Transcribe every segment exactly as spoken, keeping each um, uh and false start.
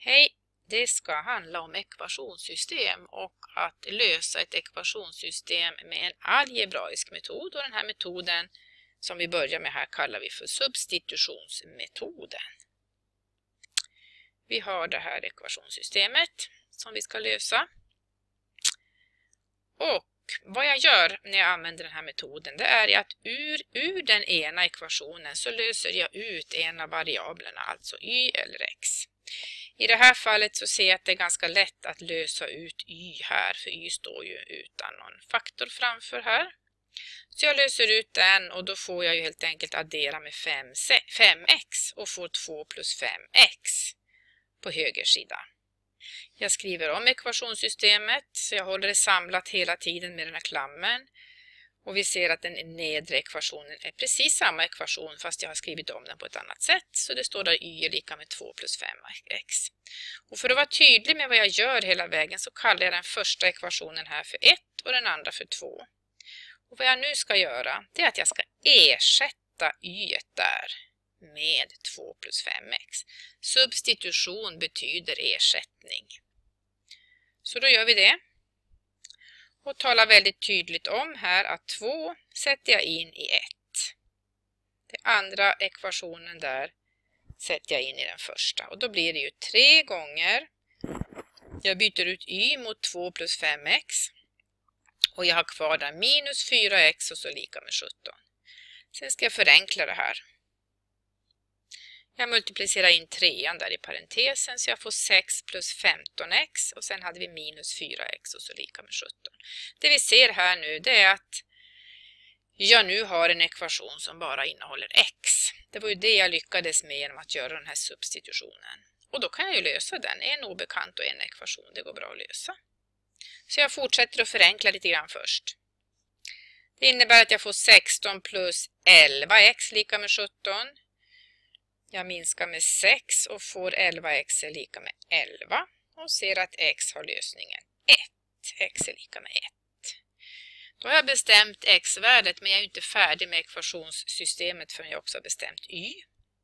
Hej, det ska handla om ekvationssystem och att lösa ett ekvationssystem med en algebraisk metod, och den här metoden som vi börjar med här kallar vi för substitutionsmetoden. Vi har det här ekvationssystemet som vi ska lösa. Och vad jag gör när jag använder den här metoden, det är att ur, ur den ena ekvationen så löser jag ut en av variablerna, alltså y eller x. I det här fallet så ser jag att det är ganska lätt att lösa ut y här, för y står ju utan någon faktor framför här. Så jag löser ut den och då får jag ju helt enkelt addera med fem x och får två plus fem x på höger sida. Jag skriver om ekvationssystemet så jag håller det samlat hela tiden med den här klammen. Och vi ser att den nedre ekvationen är precis samma ekvation fast jag har skrivit om den på ett annat sätt. Så det står där y är lika med två plus fem x. Och för att vara tydlig med vad jag gör hela vägen så kallar jag den första ekvationen här för ett och den andra för två. Och vad jag nu ska göra det är att jag ska ersätta y där med två plus fem x. Substitution betyder ersättning. Så då gör vi det. Och talar väldigt tydligt om här att två sätter jag in i ett. Den andra ekvationen där sätter jag in i den första. Och då blir det ju tre gånger. Jag byter ut y mot två plus fem x. Och jag har kvar där minus fyra x och så lika med sjutton. Sen ska jag förenkla det här. Jag multiplicerar in trean där i parentesen så jag får sex plus femton x och sen hade vi minus fyra x och så lika med sjutton. Det vi ser här nu det är att jag nu har en ekvation som bara innehåller x. Det var ju det jag lyckades med genom att göra den här substitutionen. Och då kan jag ju lösa den. En obekant och en ekvation, det går bra att lösa. Så jag fortsätter att förenkla lite grann först. Det innebär att jag får sexton plus elva x lika med sjutton. Jag minskar med sex och får elva x är lika med elva. Och ser att x har lösningen ett. X är lika med ett. Då har jag bestämt x-värdet men jag är inte färdig med ekvationssystemet förrän jag också har bestämt y.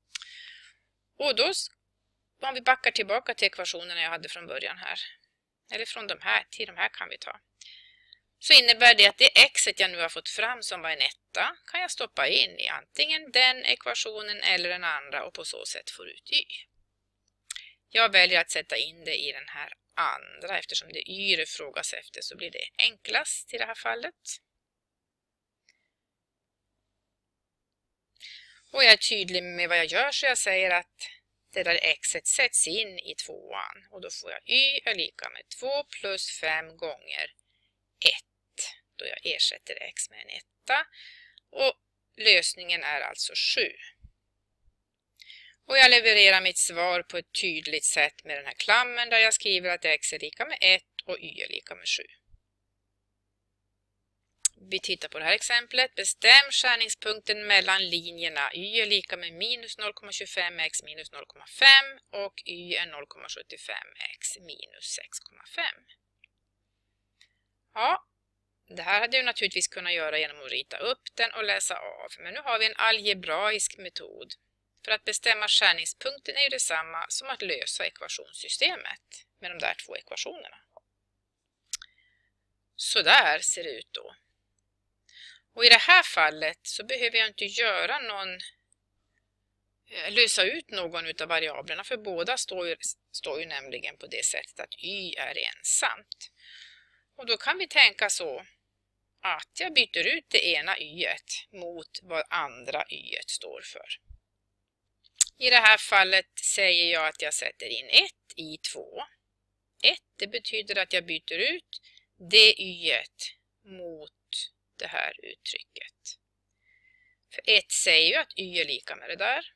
Och då, om vi backar tillbaka till ekvationerna jag hade från början här. Eller från de här, till de här kan vi ta. Så innebär det att det xet jag nu har fått fram som var en etta kan jag stoppa in i antingen den ekvationen eller den andra och på så sätt få ut y. Jag väljer att sätta in det i den här andra eftersom det y det frågas efter så blir det enklast i det här fallet. Och jag är tydlig med vad jag gör så jag säger att det där xet sätts in i tvåan och då får jag y är lika med två plus fem gånger ett. Då jag ersätter x med en etta. Och lösningen är alltså sju. Och jag levererar mitt svar på ett tydligt sätt med den här klammen där jag skriver att x är lika med ett och y är lika med sju. Vi tittar på det här exemplet. Bestäm skärningspunkten mellan linjerna. Y är lika med minus noll komma tjugofem x minus noll komma fem och y är noll komma sjuttiofem x minus sex komma fem. Ja, det här hade jag naturligtvis kunnat göra genom att rita upp den och läsa av. Men nu har vi en algebraisk metod. För att bestämma skärningspunkten är ju detsamma som att lösa ekvationssystemet med de där två ekvationerna. Så där ser det ut då. Och i det här fallet så behöver jag inte göra någon, lösa ut någon av variablerna för båda står ju, står ju nämligen på det sättet att y är ensamt. Och då kan vi tänka så att jag byter ut det ena y-et mot vad andra y-et står för. I det här fallet säger jag att jag sätter in ett i två. ett det betyder att jag byter ut det y-et mot det här uttrycket. För ett säger ju att y är lika med det där.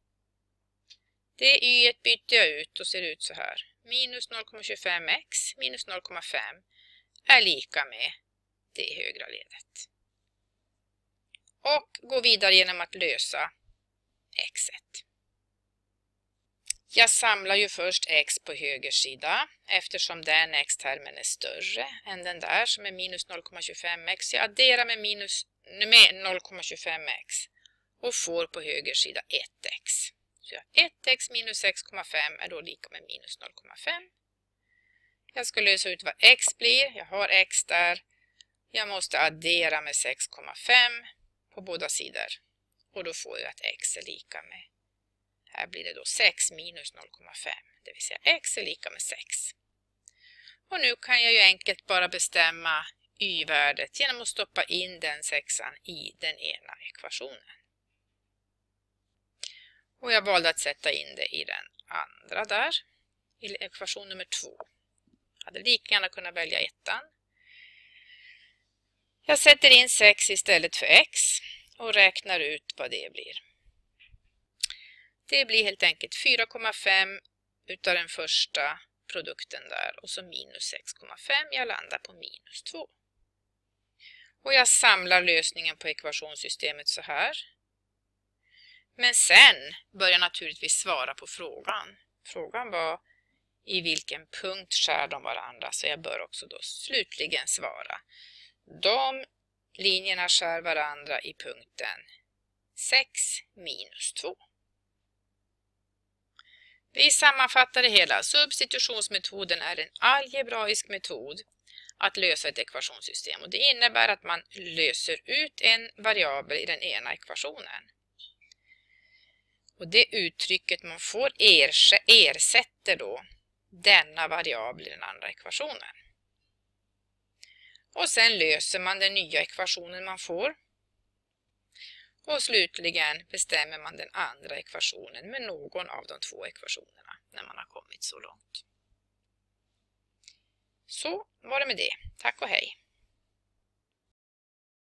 Det y-et byter jag ut och ser ut så här. Minus noll komma tjugofem x minus noll komma fem är lika med det högra ledet. Och gå vidare genom att lösa xet. Jag samlar ju först x på höger sida eftersom den x-termen är större än den där som är minus noll komma tjugofem x. Jag adderar med, minus, med noll komma tjugofem x och får på höger sida ett x. Så jag har ett x minus sex komma fem är då lika med minus noll komma fem. Jag ska lösa ut vad x blir. Jag har x där. Jag måste addera med sex komma fem på båda sidor. Och då får jag att x är lika med, här blir det då sex minus noll komma fem. Det vill säga x är lika med sex. Och nu kan jag ju enkelt bara bestämma y-värdet genom att stoppa in den sexan i den ena ekvationen. Och jag valde att sätta in det i den andra där, i ekvation nummer två. Jag hade lika gärna kunnat välja ettan. Jag sätter in sex istället för x och räknar ut vad det blir. Det blir helt enkelt fyra komma fem utav den första produkten där och så minus sex komma fem. Jag landar på minus två. Och jag samlar lösningen på ekvationssystemet så här. Men sen börjar jag naturligtvis svara på frågan. Frågan var i vilken punkt skär de varandra, så jag bör också då slutligen svara. De linjerna skär varandra i punkten sex minus två. Vi sammanfattar det hela. Substitutionsmetoden är en algebraisk metod att lösa ett ekvationssystem. Och det innebär att man löser ut en variabel i den ena ekvationen. Och det uttrycket man får ersätter då denna variabel i den andra ekvationen. Och sen löser man den nya ekvationen man får. Och slutligen bestämmer man den andra ekvationen med någon av de två ekvationerna när man har kommit så långt. Så var det med det. Tack och hej!